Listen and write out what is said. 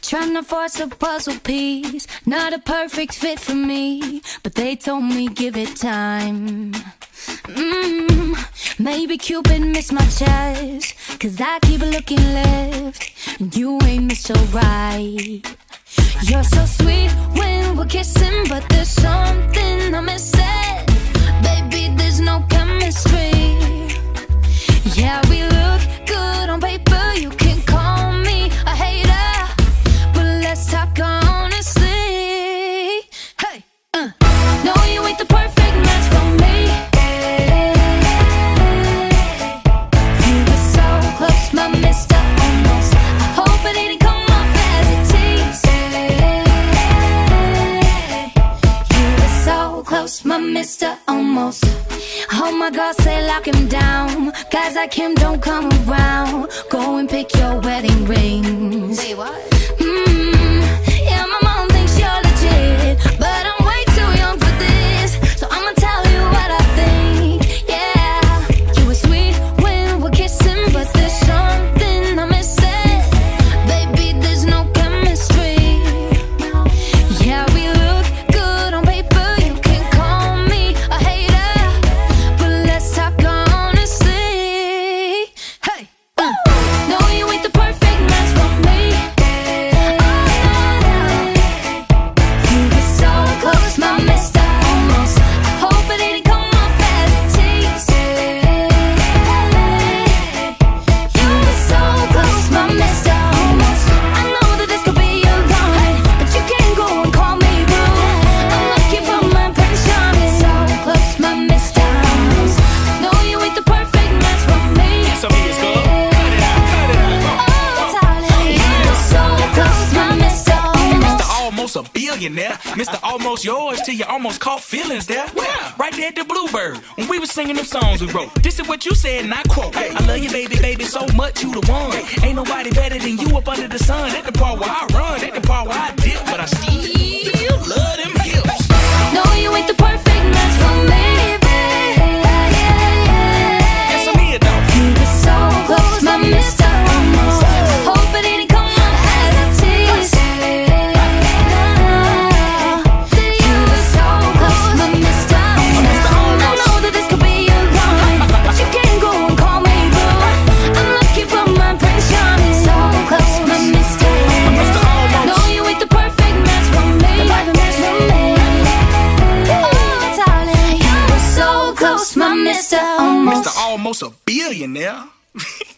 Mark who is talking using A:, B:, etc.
A: Trying to force a puzzle piece, not a perfect fit for me, but they told me give it time. Maybe Cupid missed my chest, 'cause I keep looking left, and you ain't missed so right. You're so sweet when we're kissing, but there's something I'm missing. Baby, there's no chemistry. Yeah, we look good on paper, you can call me a hater, but let's talk honestly. Hey, no, you ain't the perfect match for me. You were so close, my Mr. Almost. I hope it didn't come off as a tease. You were so close, my Mr. Almost. Oh my God, say lock him down. Guys like him don't come around. Go and pick your wedding rings. Say what? Yeah, my mom thinks you're legit, but I'm way too young for this, so I'ma tell you what I think. Yeah, you were sweet when we're kissing, but there's something I'm missing. Baby, there's no chemistry. Yeah, we look good on paper, you can call me a hater, but let's talk honestly. Hey, no, you ain't the perfect match for me. You were so close, my Mr. Almost. I hope it didn't come off as a tease. You were so close, my Mr. Almost. I know that this could be your line, but you can't go and call me rude. I'm looking for my Prince Charming. So close, my Mr. Almost. No, you ain't the perfect match for me.
B: So me is good. Cut it out, cut it out.
A: Oh, darling, you were so close, my Mr. Almost.
B: Mr. Almost a billionaire. Mr. Almost yours till you almost caught feelings there. Right there at the Bluebird, when we was singing them songs we wrote. This is what you said, and I quote: I love you, baby, baby, so much, you the one. Ain't nobody better than you up under the sun. At the part where I run, at the part where I dip, but I still love them hips.
A: No, you ain't the perfect match for me, baby.
B: Answer me a dog.
A: You were so close, my Mr. Almost. Hope it didn't come off as a tease. You were so close, my Mr. Almost. I know that this could be your line, but you can't go and call me rude. I'm looking for my Prince Charming. So close, my Mr. Almost. No, you ain't the perfect match for me. Oh, darling, you were so close, my Mr. Almost.
B: Mr. Almost a billionaire.